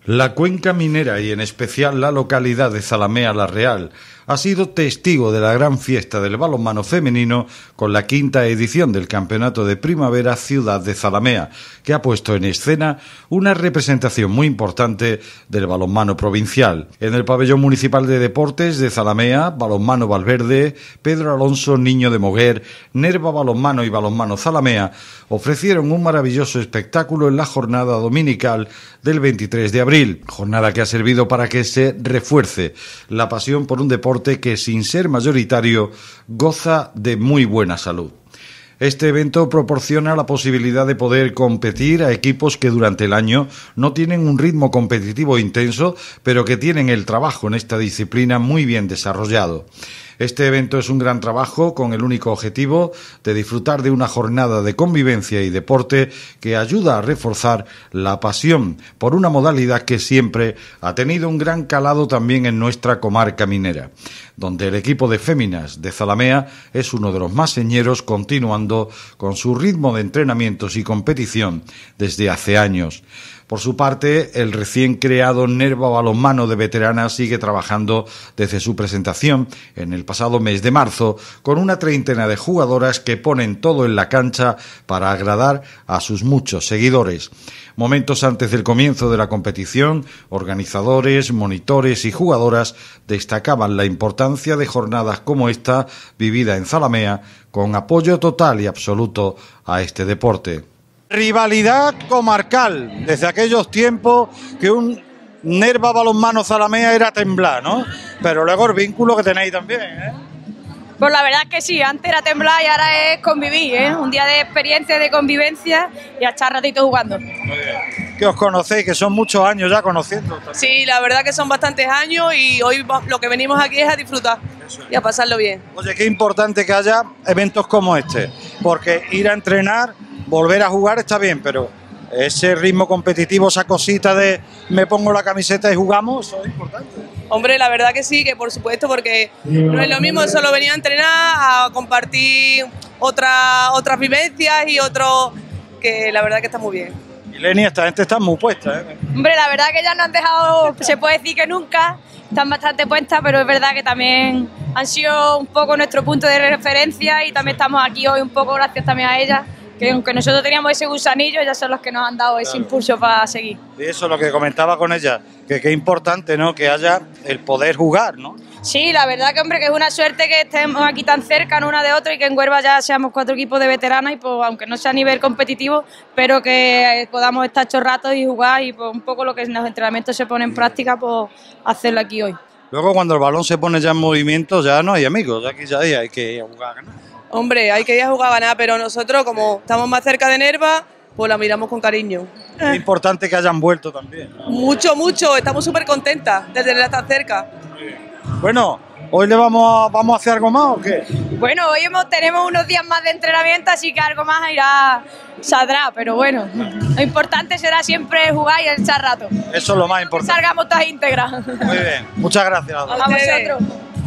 La cuenca minera y en especial la localidad de Zalamea la Real ha sido testigo de la gran fiesta del balonmano femenino con la 5ª edición del Campeonato de Primavera Ciudad de Zalamea, que ha puesto en escena una representación muy importante del balonmano provincial. En el Pabellón Municipal de Deportes de Zalamea, Balonmano Valverde, Pedro Alonso Niño de Moguer, Nerva Balonmano y Balonmano Zalamea ofrecieron un maravilloso espectáculo en la jornada dominical del 23 de abril, jornada que ha servido para que se refuerce la pasión por un deporte que, sin ser mayoritario, goza de muy buena salud. Este evento proporciona la posibilidad de poder competir a equipos que durante el año no tienen un ritmo competitivo intenso, pero que tienen el trabajo en esta disciplina muy bien desarrollado. Este evento es un gran trabajo con el único objetivo de disfrutar de una jornada de convivencia y deporte que ayuda a reforzar la pasión por una modalidad que siempre ha tenido un gran calado también en nuestra comarca minera, donde el equipo de féminas de Zalamea es uno de los más señeros, continuando con su ritmo de entrenamientos y competición desde hace años. Por su parte, el recién creado Nerva Balonmano de veteranas sigue trabajando desde su presentación en el pasado mes de marzo con una treintena de jugadoras que ponen todo en la cancha para agradar a sus muchos seguidores. Momentos antes del comienzo de la competición, organizadores, monitores y jugadoras destacaban la importancia de jornadas como esta vivida en Zalamea con apoyo total y absoluto a este deporte. Rivalidad comarcal, desde aquellos tiempos que un Nerva Balonmano Zalamea era temblar, ¿no? Pero luego el vínculo que tenéis también, ¿eh? Pues la verdad es que sí, antes era temblar y ahora es convivir, ¿eh? Un día de experiencia, de convivencia y a echar ratito jugando. Muy bien. Que os conocéis, que son muchos años ya conociendo. Sí, la verdad que son bastantes años y hoy lo que venimos aquí es a disfrutar y a pasarlo bien. Oye, qué importante que haya eventos como este, porque ir a entrenar, volver a jugar está bien, pero ese ritmo competitivo, esa cosita de me pongo la camiseta y jugamos, eso es importante. Hombre, la verdad que sí, que por supuesto, porque no es lo mismo solo venir a entrenar, a compartir otras vivencias y que la verdad que está muy bien. Y Leni, esta gente está muy puesta, ¿eh? Hombre, la verdad que ya nos han dejado, se puede decir que nunca, están bastante puestas, pero es verdad que también han sido un poco nuestro punto de referencia y también estamos aquí hoy un poco gracias también a ellas, que aunque nosotros teníamos ese gusanillo, ellas son los que nos han dado ese impulso para seguir. Y eso es lo que comentaba con ella, que es importante, ¿no?, que haya el poder jugar, ¿no? Sí, la verdad que, hombre, que es una suerte que estemos aquí tan cerca una de otra y que en Huelva ya seamos 4 equipos de veteranas y pues aunque no sea a nivel competitivo, pero que podamos estar estos ratos y jugar y pues un poco lo que en los entrenamientos se pone en práctica, pues hacerlo aquí hoy. Luego cuando el balón se pone ya en movimiento ya no hay amigos, aquí ya hay que ir a jugar a ganar. Hombre, hay que ir a jugar a ganar, pero nosotros como estamos más cerca de Nerva, pues la miramos con cariño. Es importante que hayan vuelto también. Mucho, mucho, estamos súper contentas de tenerla tan cerca. Bueno, ¿hoy le vamos a hacer algo más o qué? Bueno, hoy tenemos unos días más de entrenamiento, así que algo más saldrá, pero bueno, lo importante será siempre jugar y echar rato. Eso es lo más importante. Que salgamos todas íntegras. Muy bien, muchas gracias. A vosotros.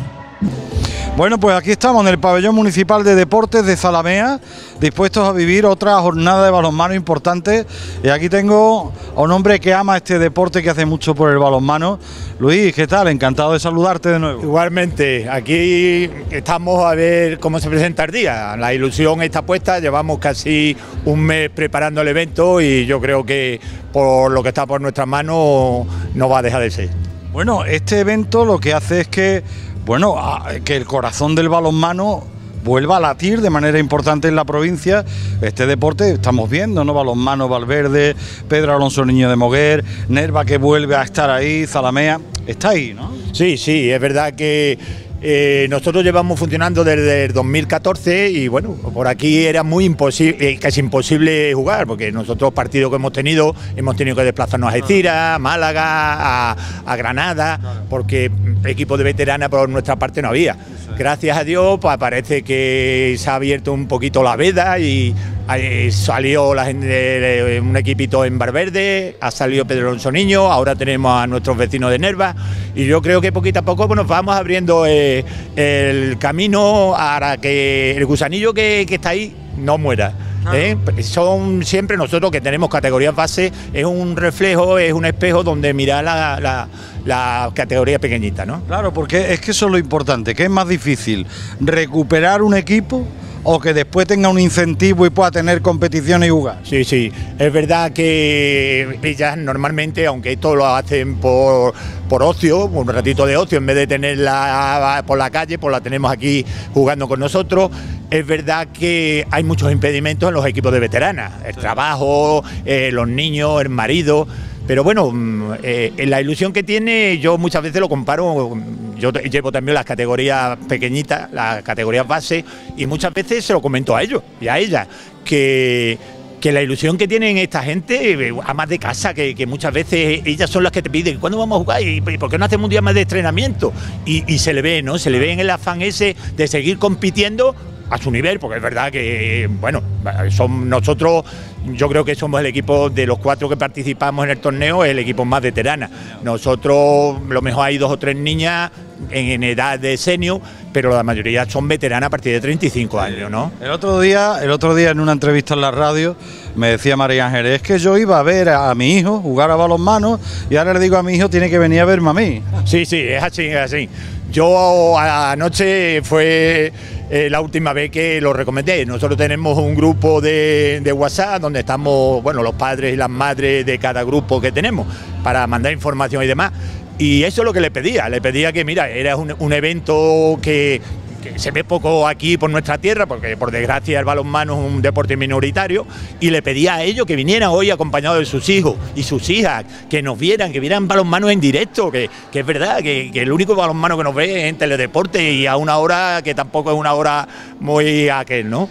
Bueno, pues aquí estamos en el Pabellón Municipal de Deportes de Zalamea, dispuestos a vivir otra jornada de balonmano importante. Y aquí tengo a un hombre que ama este deporte, que hace mucho por el balonmano. Luis, ¿qué tal? Encantado de saludarte de nuevo. Igualmente, aquí estamos a ver cómo se presenta el día. La ilusión está puesta, llevamos casi un mes preparando el evento y yo creo que por lo que está por nuestras manos no va a dejar de ser. Bueno, este evento lo que hace es que el corazón del balonmano vuelva a latir de manera importante en la provincia. Este deporte estamos viendo, ¿no? Balonmano Valverde, Pedro Alonso Niño de Moguer, Nerva que vuelve a estar ahí, Zalamea, está ahí, ¿no? Sí, es verdad que nosotros llevamos funcionando desde el 2014 y bueno, por aquí era muy imposible, casi imposible jugar, porque nosotros partidos que hemos tenido que desplazarnos a Algeciras, a Málaga, a Granada, porque equipos de veteranas por nuestra parte no había. Gracias a Dios, pues parece que se ha abierto un poquito la veda y salió la gente, un equipito en Valverde, ha salido Pedro Alonso Niño, ahora tenemos a nuestros vecinos de Nerva y yo creo que poquito a poco nos vamos abriendo el camino para que el gusanillo que está ahí no muera. Son siempre nosotros que tenemos categorías base, es un reflejo, es un espejo donde mirar la categoría pequeñita, ¿no? Claro, porque es que eso es lo importante, que es más difícil recuperar un equipo o que después tenga un incentivo y pueda tener competiciones y jugar. Sí, sí, es verdad que ellas normalmente, aunque esto lo hacen por ocio, un ratito de ocio, en vez de tenerla por la calle, pues la tenemos aquí jugando con nosotros. Es verdad que hay muchos impedimentos en los equipos de veteranas, el trabajo, los niños, el marido. Pero bueno, la ilusión que tiene, yo muchas veces lo comparo, yo llevo también las categorías pequeñitas, las categorías base, y muchas veces se lo comento a ellos y a ellas, que la ilusión que tienen esta gente, amas de casa, que muchas veces ellas son las que te piden, ¿cuándo vamos a jugar? ¿Y por qué no hacemos un día más de entrenamiento? Y se le ve, ¿no? Se le ve en el afán ese de seguir compitiendo a su nivel, porque es verdad que, bueno, son nosotros, yo creo que somos el equipo de los 4 que participamos en el torneo, el equipo más veterana. Nosotros, lo mejor hay 2 o 3 niñas en edad de senior, pero la mayoría son veteranas a partir de 35 años, ¿no? El otro día en una entrevista en la radio me decía María Ángeles, es que yo iba a ver a mi hijo jugar a balonmano y ahora le digo a mi hijo tiene que venir a verme a mí. Sí, sí, es así, es así. Yo anoche fue la última vez que lo recomendé. Nosotros tenemos un grupo de WhatsApp donde estamos, bueno, los padres y las madres de cada grupo que tenemos para mandar información y demás. Y eso es lo que le pedía que mira, era un evento que se ve poco aquí por nuestra tierra, porque por desgracia el balonmano es un deporte minoritario, y le pedía a ellos que vinieran hoy acompañados de sus hijos y sus hijas, que nos vieran, que vieran balonmano en directo, que es verdad, que el único balonmano que nos ve es en Teledeporte y a una hora que tampoco es una hora muy aquel, ¿no?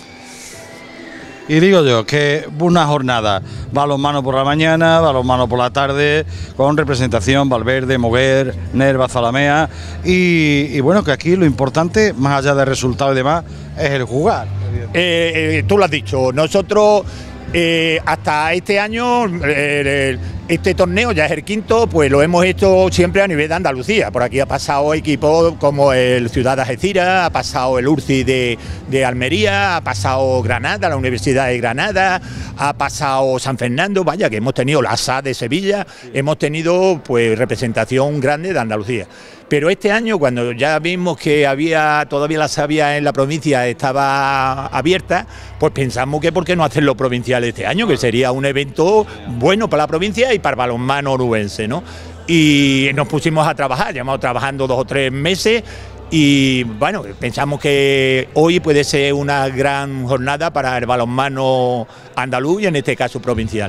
Y digo yo que una jornada, balonmano por la mañana, balonmano por la tarde, con representación Valverde, Moguer, Nerva, Zalamea, y bueno, que aquí lo importante, más allá del resultado y demás, es el jugar. Tú lo has dicho, nosotros hasta este año, este torneo ya es el 5º, pues lo hemos hecho siempre a nivel de Andalucía. Por aquí ha pasado equipos como el Ciudad de Algeciras, ha pasado el Urci de Almería, ha pasado Granada, la Universidad de Granada, ha pasado San Fernando, vaya que hemos tenido la SA de Sevilla, hemos tenido pues representación grande de Andalucía. Pero este año, cuando ya vimos que todavía la savia en la provincia estaba abierta, pues pensamos que por qué no hacerlo provincial este año, que sería un evento bueno para la provincia y para el balonmano onubense, ¿no? Y nos pusimos a trabajar, llevamos trabajando 2 o 3 meses y bueno, pensamos que hoy puede ser una gran jornada para el balonmano andaluz y en este caso provincial.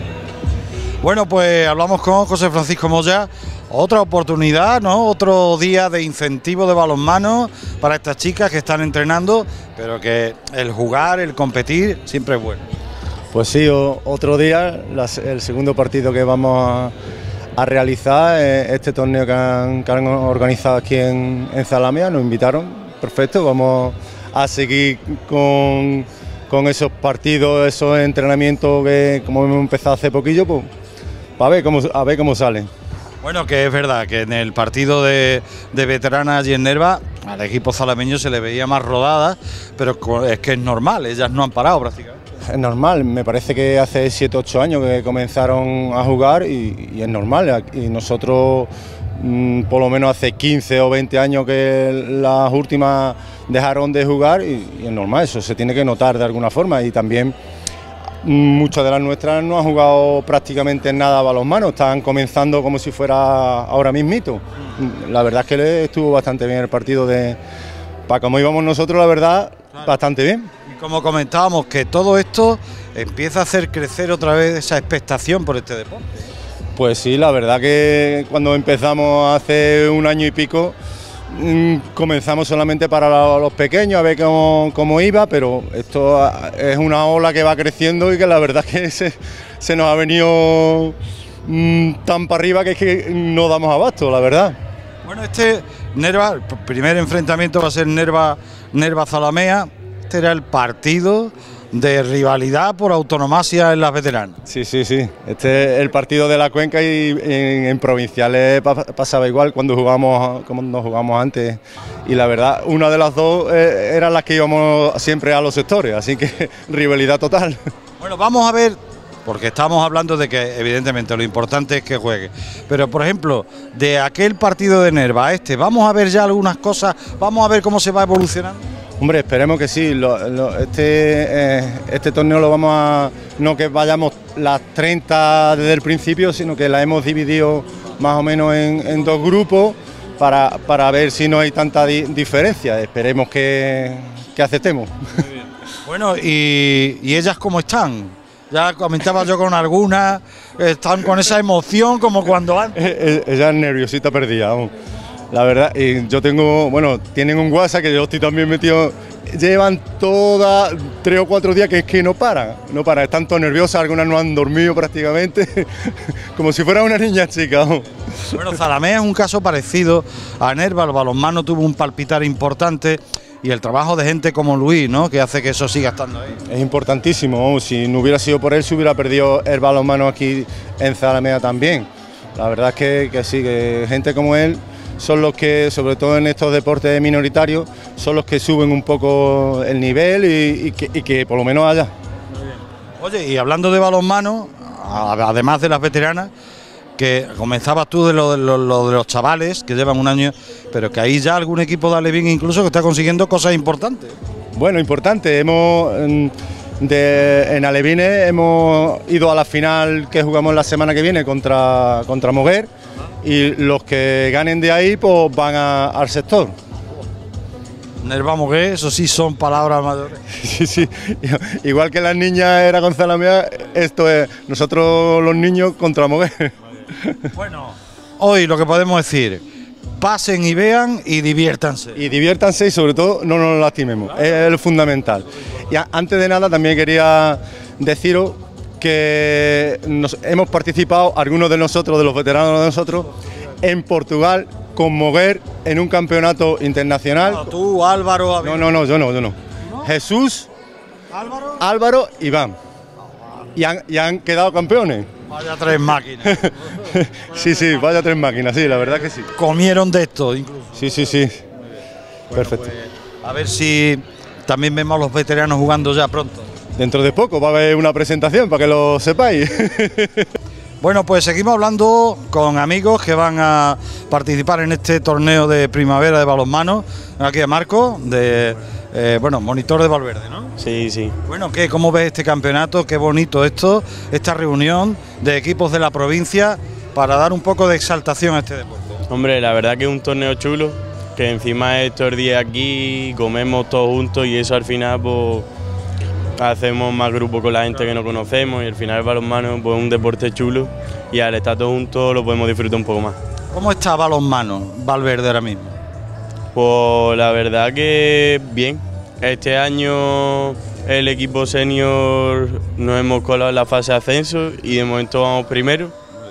Bueno, pues hablamos con José Francisco Moya. Otra oportunidad, ¿no? Otro día de incentivo de balonmano para estas chicas que están entrenando, pero que el jugar, el competir, siempre es bueno. Pues sí, otro día, el segundo partido que vamos a realizar, este torneo que han organizado aquí en Zalamea, nos invitaron, perfecto, vamos a seguir con esos partidos, esos entrenamientos que como hemos empezado hace poquillo, pues a ver cómo salen. Bueno, que es verdad que en el partido de veteranas y en Nerva al equipo zalameño se le veía más rodada, pero es que es normal, ellas no han parado prácticamente. Es normal, me parece que hace 7 o 8 años que comenzaron a jugar y es normal. Y nosotros, por lo menos hace 15 o 20 años que las últimas dejaron de jugar y es normal, eso se tiene que notar de alguna forma. Y también muchas de las nuestras no han jugado prácticamente nada a balonmano, están comenzando como si fuera ahora mismito. La verdad es que estuvo bastante bien el partido para como íbamos nosotros, la verdad, bastante bien. Y como comentábamos, que todo esto empieza a hacer crecer otra vez esa expectación por este deporte. Pues sí, la verdad que cuando empezamos hace 1 año y pico, comenzamos solamente para los pequeños a ver cómo iba, pero esto es una ola que va creciendo y que la verdad que se nos ha venido tan para arriba que es que no damos abasto, la verdad. Bueno, Nerva, el primer enfrentamiento va a ser Nerva-Zalamea. Este era el partido de rivalidad por autonomasia en las veteranas. Sí, sí, sí. Este es el partido de la Cuenca y en provinciales pasaba igual cuando jugamos antes. Y la verdad, una de las dos eran las que íbamos siempre a los sectores, así que rivalidad total. Bueno, vamos a ver, porque estamos hablando de que evidentemente lo importante es que juegue. Pero, por ejemplo, de aquel partido de Nerva a este, ¿vamos a ver ya algunas cosas? ¿Vamos a ver cómo se va evolucionando? Hombre, esperemos que sí. Este torneo lo vamos a... No que vayamos las 30 desde el principio, sino que la hemos dividido más o menos en dos grupos para ver si no hay tanta diferencia. Esperemos que aceptemos. Muy bien. Bueno, ¿y ellas cómo están? Ya comentaba yo con algunas, están con esa emoción como cuando antes. Ella es nerviosita perdida, vamos. La verdad, y yo tengo, bueno, tienen un WhatsApp que yo estoy también metido, llevan todas 3 o 4 días que es que no paran, están todas nerviosas, algunas no han dormido prácticamente, como si fuera una niña chica. ¿No? Bueno, Zalamea es un caso parecido a Nerva, el balonmano tuvo un palpitar importante y el trabajo de gente como Luis, ¿no?, que hace que eso siga estando ahí. Es importantísimo, si no hubiera sido por él se hubiera perdido el balonmano aquí en Zalamea también. La verdad es que sí, que gente como él son los que, sobre todo en estos deportes minoritarios, son los que suben un poco el nivel y que por lo menos haya. Muy bien. Oye, y hablando de balonmano, además de las veteranas, que comenzabas tú de lo de los chavales que llevan un año, pero que ahí ya algún equipo de Alevín incluso que está consiguiendo cosas importantes. Bueno, importante, en Alevines hemos ido a la final que jugamos la semana que viene contra Moguer. Y los que ganen de ahí pues van al sector. Nerva Moguer, eso sí son palabras mayores. Sí, igual que las niñas era con Zalamea, esto es nosotros los niños contra Moguer. Bueno, hoy lo que podemos decir, pasen y vean y diviértanse. Y sobre todo no nos lastimemos, es lo fundamental. Y antes de nada también quería deciros que hemos participado, algunos de nosotros, de los veteranos de nosotros, en Portugal con Moguer en un campeonato internacional. No, tú, Álvaro... No, yo no. Jesús, Álvaro y Iván. Y han quedado campeones. Vaya 3 máquinas. Sí, vaya 3 máquinas, sí, la verdad que sí. Comieron de esto incluso. Sí. Perfecto. Pues, a ver si también vemos a los veteranos jugando ya pronto. Dentro de poco va a haber una presentación para que lo sepáis. Bueno, pues seguimos hablando con amigos que van a participar en este torneo de primavera de balonmano. Aquí a Marco, monitor de Valverde, ¿no? Sí. Bueno, ¿cómo ves este campeonato? Qué bonito esta reunión de equipos de la provincia para dar un poco de exaltación a este deporte. Hombre, la verdad que es un torneo chulo, que encima estos días aquí comemos todos juntos y eso al final pues hacemos más grupo con la gente que no conocemos y al final el balonmano pues, es un deporte chulo y al estar todos juntos lo podemos disfrutar un poco más. ¿Cómo está balonmano Valverde ahora mismo? Pues la verdad que bien. Este año el equipo senior nos hemos colado en la fase de ascenso y de momento vamos primero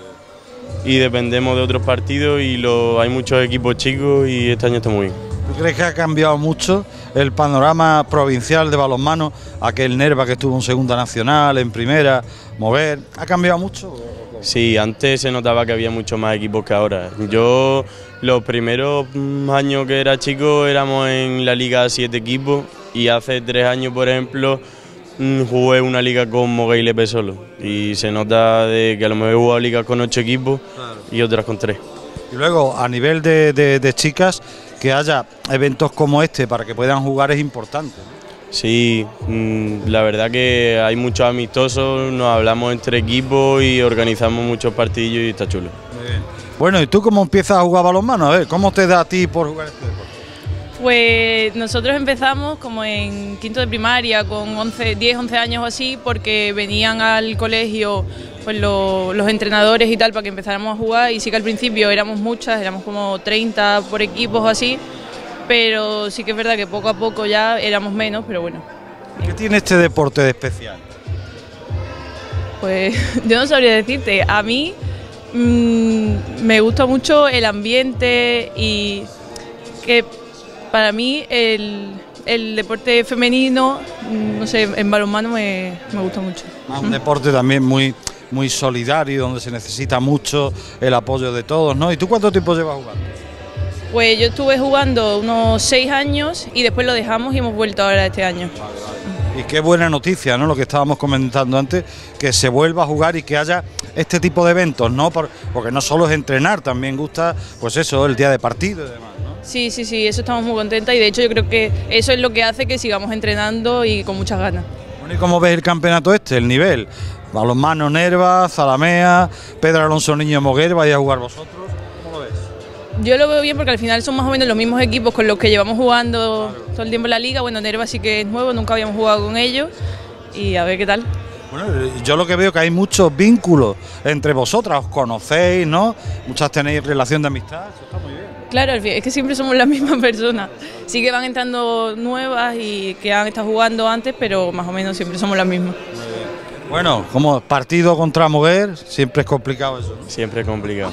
y dependemos de otros partidos y hay muchos equipos chicos y este año está muy bien. ¿Tú crees que ha cambiado mucho el panorama provincial de balonmano? Aquel Nerva que estuvo en segunda nacional, en primera, Moguer, ¿ha cambiado mucho? Sí, antes se notaba que había muchos más equipos que ahora. Yo los primeros años que era chico éramos en la liga 7 equipos y hace 3 años, por ejemplo, jugué una liga con Moguer y Lepe solo. Y se nota de que a lo mejor he jugado ligas con 8 equipos y otras con 3. Y luego, a nivel de chicas, que haya eventos como este para que puedan jugar es importante. Sí, la verdad que hay muchos amistosos, nos hablamos entre equipos y organizamos muchos partidillos y está chulo. Muy bien. Bueno, ¿y tú cómo empiezas a jugar balonmano? A ver, ¿cómo te da a ti por jugar este deporte? Pues nosotros empezamos como en quinto de primaria, con 10, 11 años o así, porque venían al colegio pues los entrenadores y tal para que empezáramos a jugar y sí que al principio éramos muchas, éramos como 30 por equipos o así, pero sí que es verdad que poco a poco ya éramos menos, pero bueno. ¿Qué tiene este deporte de especial? Pues yo no sabría decirte, a mí me gusta mucho el ambiente y que para mí el el deporte femenino, no sé, en balonmano me gusta mucho. Un deporte también muy solidario, donde se necesita mucho el apoyo de todos, ¿no? ¿Y tú cuánto tiempo llevas jugando? Pues yo estuve jugando unos 6 años y después lo dejamos y hemos vuelto ahora este año. Y qué buena noticia, ¿no? Lo que estábamos comentando antes, que se vuelva a jugar y que haya este tipo de eventos, ¿no? Porque no solo es entrenar, también gusta, pues eso, el día de partido y demás, ¿no? Sí, eso estamos muy contentas y de hecho yo creo que eso es lo que hace que sigamos entrenando y con muchas ganas. Bueno, ¿y cómo ves el campeonato el nivel? Balonmano Nerva, Zalamea, Pedro Alonso Niño de Moguer, ¿vais a jugar vosotros? ¿Cómo lo ves? Yo lo veo bien porque al final son más o menos los mismos equipos con los que llevamos jugando todo el tiempo en la liga. Bueno, Nerva sí que es nuevo, nunca habíamos jugado con ellos y a ver qué tal. Bueno, yo lo que veo que hay muchos vínculos entre vosotras, os conocéis, ¿no? Muchas tenéis relación de amistad, eso está muy bien. Claro, es que siempre somos la misma persona. Sí que van entrando nuevas y que han estado jugando antes, pero más o menos siempre somos las mismas. Bueno, como partido contra Moguer, siempre es complicado eso, ¿no? Siempre es complicado.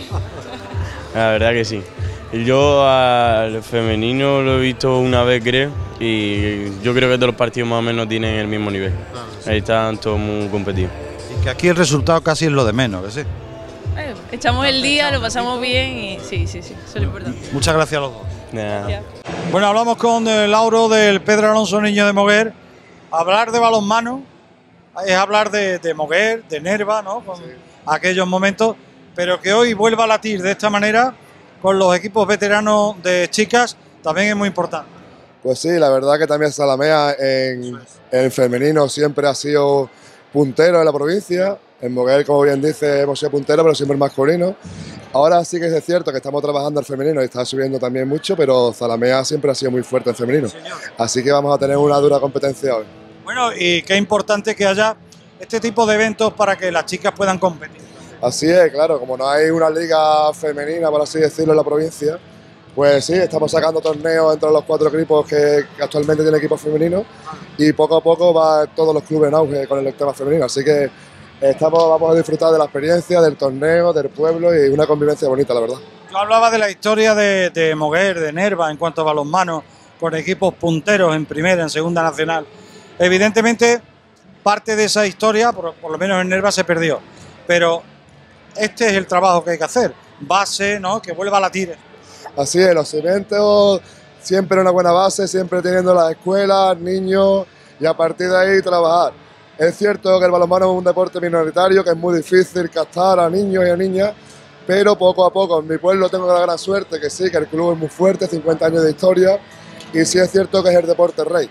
La verdad que sí. Yo al femenino lo he visto una vez, creo, y yo creo que todos los partidos más o menos tienen el mismo nivel. Claro, sí. Ahí están todos muy competidos. Y que aquí el resultado casi es lo de menos, ¿que sí? Echamos el día, lo pasamos bien y sí, eso es lo importante. Muchas gracias a los dos. Yeah. Bueno, hablamos con Lauro del Pedro Alonso Niño de Moguer. Hablar de balonmano es hablar de Moguer, de Nerva, ¿no? Con aquellos momentos, pero que hoy vuelva a latir de esta manera con los equipos veteranos de chicas también es muy importante. Pues sí, la verdad que también Zalamea en femenino siempre ha sido puntero en la provincia. En Moguer, como bien dice, hemos sido punteros, pero siempre masculino. Ahora sí que es cierto que estamos trabajando el femenino y está subiendo también mucho, pero Zalamea siempre ha sido muy fuerte en femenino. Señor. Así que vamos a tener una dura competencia hoy. Bueno, y qué importante que haya este tipo de eventos para que las chicas puedan competir. Así es, claro, como no hay una liga femenina, por así decirlo, en la provincia, pues sí, estamos sacando torneos entre los 4 equipos que actualmente tienen equipos femeninos y poco a poco va todos los clubes en auge con el tema femenino, así que vamos a disfrutar de la experiencia, del torneo, del pueblo y una convivencia bonita, la verdad. Yo hablaba de la historia de Moguer, de Nerva, en cuanto a balonmano, con equipos punteros en primera, en segunda nacional. Evidentemente, parte de esa historia, por lo menos en Nerva, se perdió, pero este es el trabajo que hay que hacer, base, ¿no? Que vuelva a latir. Así es, los eventos, siempre una buena base, siempre teniendo las escuelas, niños y a partir de ahí trabajar. Es cierto que el balonmano es un deporte minoritario, que es muy difícil captar a niños y a niñas, pero poco a poco, en mi pueblo tengo la gran suerte que sí, que el club es muy fuerte, 50 años de historia y sí es cierto que es el deporte rey.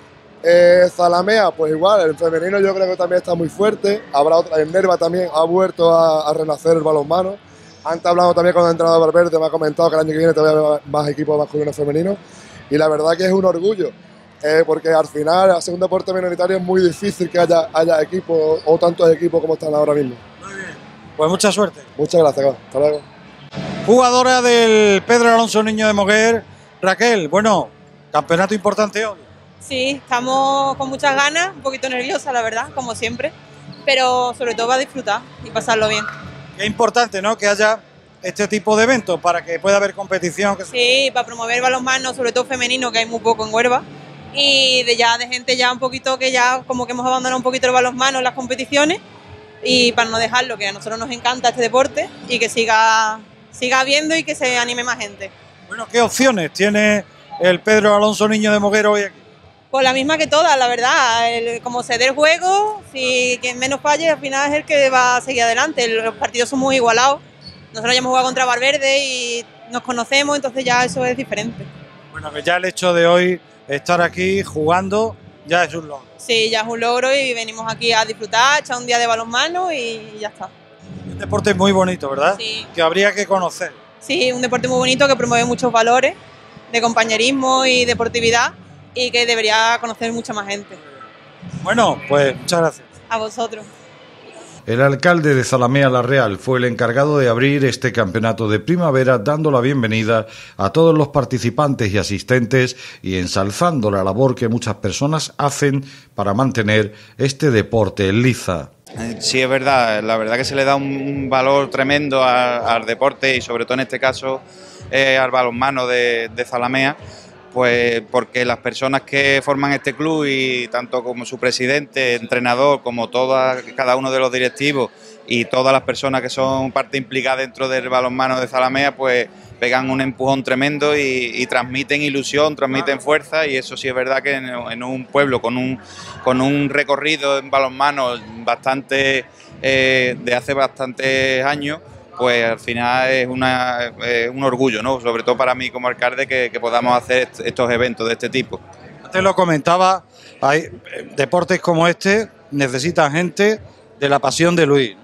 Zalamea, pues igual, el femenino yo creo que también está muy fuerte. Habrá otra, en Nerva también ha vuelto a renacer el balonmano. Antes hablamos también con el entrenador Valverde, me ha comentado que el año que viene todavía habrá más equipos masculinos y femeninos. Y la verdad que es un orgullo, porque al final, al ser un deporte minoritario, es muy difícil que haya equipos o tantos equipos como están ahora mismo. Muy bien, pues mucha suerte. Muchas gracias, hasta luego. Jugadora del Pedro Alonso Niño de Moguer, Raquel, bueno, campeonato importante hoy. Sí, estamos con muchas ganas, un poquito nerviosa la verdad, como siempre, pero sobre todo va a disfrutar y pasarlo bien. Es importante, ¿no?, que haya este tipo de eventos para que pueda haber competición. Sí, para promover balonmano, sobre todo femenino, que hay muy poco en Huelva, y de gente ya un poquito que ya como que hemos abandonado un poquito el balonmano en las competiciones y para no dejarlo, que a nosotros nos encanta este deporte y que siga habiendo y que se anime más gente. Bueno, ¿qué opciones tiene el Pedro Alonso Niño de Moguer hoy aquí? Pues la misma que todas, la verdad, como se dé el juego, si quien menos falle al final es el que va a seguir adelante, los partidos son muy igualados, nosotros ya hemos jugado contra Valverde y nos conocemos, entonces ya eso es diferente. Bueno, que ya el hecho de hoy estar aquí jugando ya es un logro. Sí, ya es un logro y venimos aquí a disfrutar, a echar un día de balonmano y ya está. Un deporte muy bonito, ¿verdad? Sí. Que habría que conocer. Sí, un deporte muy bonito que promueve muchos valores de compañerismo y deportividad y que debería conocer mucha más gente. Bueno, pues muchas gracias. A vosotros. El alcalde de Zalamea la Real fue el encargado de abrir este campeonato de primavera, dando la bienvenida a todos los participantes y asistentes y ensalzando la labor que muchas personas hacen para mantener este deporte en liza. Sí, es verdad, la verdad que se le da un valor tremendo al deporte y sobre todo en este caso al balonmano de Zalamea, pues porque las personas que forman este club, y tanto como su presidente, entrenador, como cada uno de los directivos y todas las personas que son parte implicada dentro del balonmano de Zalamea, pues pegan un empujón tremendo y transmiten ilusión, transmiten fuerza, y eso sí es verdad que en un pueblo con un recorrido en balonmano bastante de hace bastantes años, pues al final es un orgullo, ¿no? Sobre todo para mí como alcalde que podamos hacer estos eventos de este tipo. Antes lo comentaba, hay deportes como este necesitan gente de la pasión de Luis.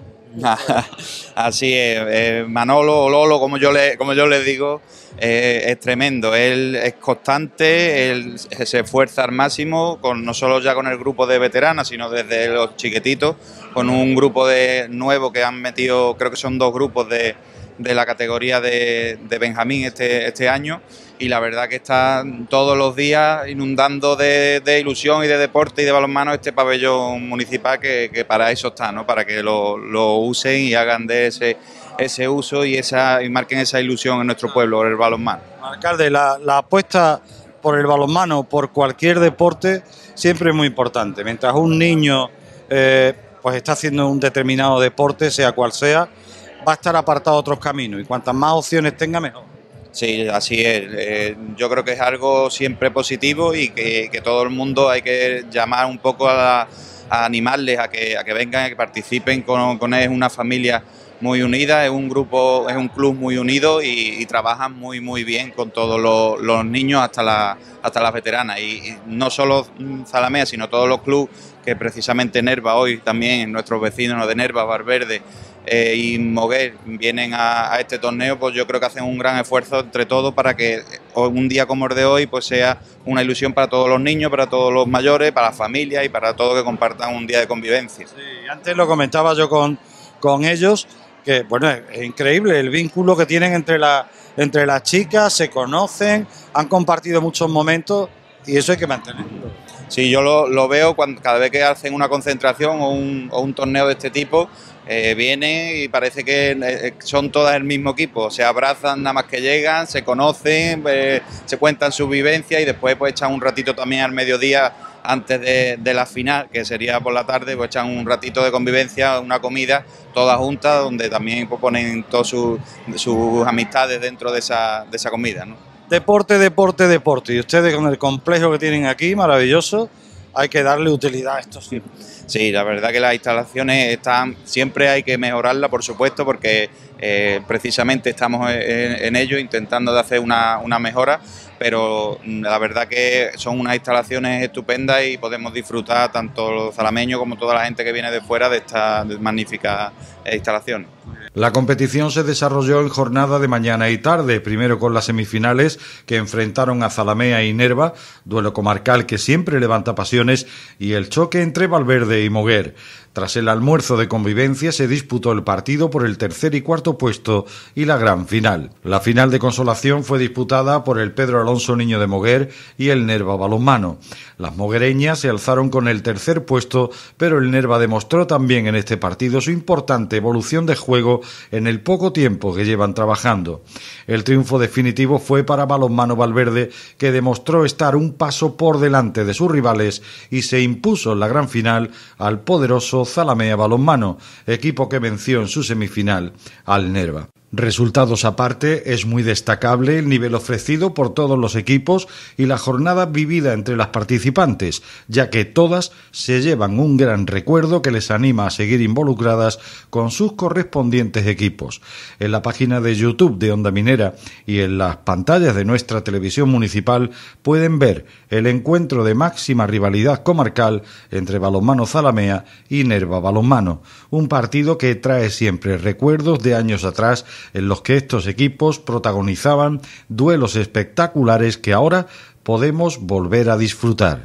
Así es, Manolo o Lolo, como yo le digo, es tremendo. Él es constante, él se esfuerza al máximo, no solo ya con el grupo de veteranas, sino desde los chiquititos, con un grupo nuevo que han metido, creo que son 2 grupos de la categoría de Benjamín este año, y la verdad que están todos los días inundando de ilusión y de deporte y de balonmano este pabellón municipal que para eso está, ¿no? Para que lo usen y hagan de ese uso y marquen esa ilusión en nuestro pueblo por el balonmano. Alcalde, la apuesta por el balonmano, por cualquier deporte, siempre es muy importante. Mientras un niño pues está haciendo un determinado deporte, sea cual sea, va a estar apartado de otros caminos, y cuantas más opciones tenga, mejor. Sí, así es. Yo creo que es algo siempre positivo y que todo el mundo hay que llamar un poco a animarles a que vengan, a que participen con él. Es una familia muy unida, es un grupo, es un club muy unido y trabajan muy bien con todos los niños hasta las veteranas. Y no solo Zalamea, sino todos los clubes, que precisamente Nerva hoy también, nuestros vecinos de Nerva, Valverde y Moguer vienen a este torneo, pues yo creo que hacen un gran esfuerzo entre todos para que un día como el de hoy pues sea una ilusión para todos los niños, para todos los mayores, para las familias y para todos, que compartan un día de convivencia. Sí, antes lo comentaba yo con ellos, que bueno, es increíble el vínculo que tienen entre las chicas, se conocen, han compartido muchos momentos, y eso hay que mantenerlo. Sí, yo lo veo cada vez que hacen una concentración o un torneo de este tipo, vienen y parece que son todas el mismo equipo, se abrazan nada más que llegan, se conocen, se cuentan sus vivencias, y después pues echan un ratito también al mediodía antes de la final, que sería por la tarde, pues echan un ratito de convivencia, una comida, todas juntas, donde también pues, ponen todas sus amistades dentro de esa comida, ¿no? Deporte. Y ustedes con el complejo que tienen aquí, maravilloso, hay que darle utilidad a esto siempre. Sí, la verdad que las instalaciones siempre hay que mejorarlas, por supuesto, porque precisamente estamos en ello, intentando de hacer una mejora, pero la verdad que son unas instalaciones estupendas y podemos disfrutar tanto los zalameños como toda la gente que viene de fuera de estas magníficas instalaciones. La competición se desarrolló en jornada de mañana y tarde, primero con las semifinales que enfrentaron a Zalamea y Nerva, duelo comarcal que siempre levanta pasiones, y el choque entre Valverde y Moguer. Tras el almuerzo de convivencia se disputó el partido por el tercer y cuarto puesto y la gran final. La final de consolación fue disputada por el Pedro Alonso Niño de Moguer y el Nerva Balonmano. Las moguereñas se alzaron con el tercer puesto, pero el Nerva demostró también en este partido su importante evolución de juego en el poco tiempo que llevan trabajando. El triunfo definitivo fue para Balonmano Valverde, que demostró estar un paso por delante de sus rivales y se impuso en la gran final al poderoso Zalamea Balonmano, equipo que venció en su semifinal al Nerva. Resultados aparte, es muy destacable el nivel ofrecido por todos los equipos y la jornada vivida entre las participantes, ya que todas se llevan un gran recuerdo que les anima a seguir involucradas con sus correspondientes equipos. En la página de YouTube de Onda Minera y en las pantallas de nuestra televisión municipal pueden ver el encuentro de máxima rivalidad comarcal entre Balonmano Zalamea y Nerva Balonmano, un partido que trae siempre recuerdos de años atrás en los que estos equipos protagonizaban duelos espectaculares que ahora podemos volver a disfrutar.